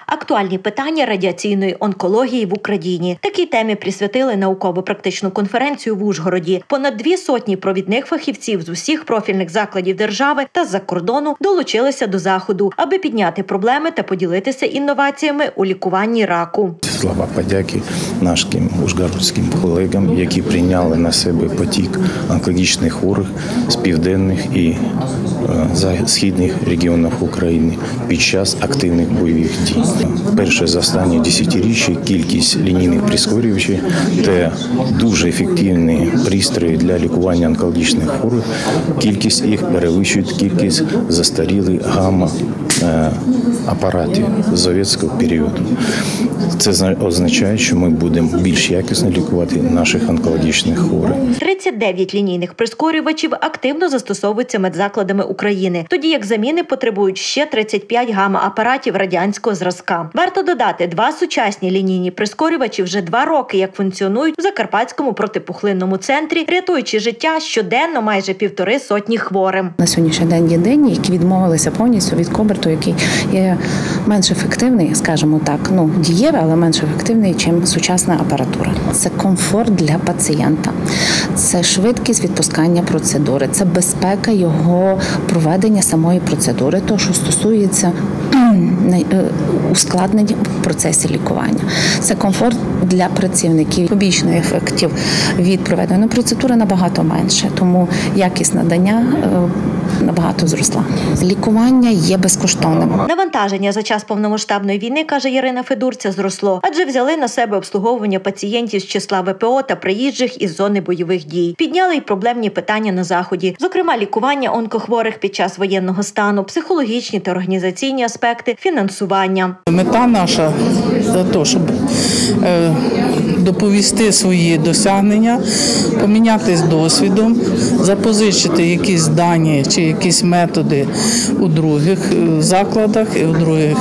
Актуальні питання радіаційної онкології в Україні. Такій темі присвятили науково-практичну конференцію в Ужгороді. Понад 200 провідних фахівців з усіх профільних закладів держави та з-за кордону долучилися до заходу, аби підняти проблеми та поділитися інноваціями у лікуванні раку. Слова подяки нашим ужгородським колегам, які прийняли на себе потік онкологічних хворих з південних і східних регіонів України під час активних бойових дій. Перше за останні десятиріччя кількість лінійних прискорювачів та дуже ефективні пристрої для лікування онкологічних хворих, кількість їх перевищує кількість застарілих гамма-апаратів совєтського періоду. Це означає, що ми будемо більш якісно лікувати наших онкологічних хворих. 39 лінійних прискорювачів активно застосовуються медзакладами України, тоді як заміни потребують ще 35 гамма-апаратів радянського зразка. Варто додати, 2 сучасні лінійні прискорювачі вже 2 роки як функціонують в Закарпатському протипухлинному центрі, рятуючи життя щоденно майже 150 хворим. На сьогоднішній день є день, які відмовилися повністю від кобальту, який є менш ефективний, скажімо так, дієвий, але менш ефективний, ніж сучасна апаратура. Це комфорт для пацієнта, це швидкість відпускання процедури, це безпека його проведення самої процедури, то, що стосується ускладнень в процесі лікування. Це комфорт для працівників. Побічних ефектів від проведеної процедури набагато менше, тому якість надання набагато зросла. Лікування є безкоштовним. Навантаження за час повномасштабної війни, каже Ірина Федурця, зросло, адже взяли на себе обслуговування пацієнтів з числа ВПО та приїжджих із зони бойових дій. Підняли й проблемні питання на Заході, зокрема лікування онкохворих під час воєнного стану, психологічні та організаційні аспекти, фінансування. Мета наша за те, щоб доповісти свої досягнення, помінятися досвідом, запозичити якісь дані чи якісь методи у других закладах, у других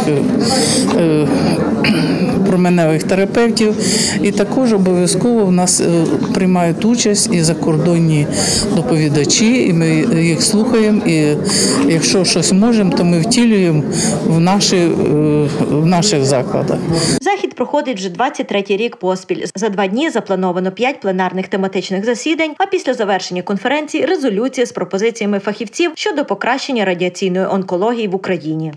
променевих терапевтів. І також обов'язково в нас приймають участь і закордонні доповідачі, і ми їх слухаємо, і якщо щось можемо, то ми втілюємо в наших закладах. Захід проходить вже 23-й рік поспіль. За 2 дні заплановано 5 пленарних тематичних засідань, а після завершення конференції – резолюція з пропозиціями фахівців щодо покращення радіаційної онкології в Україні.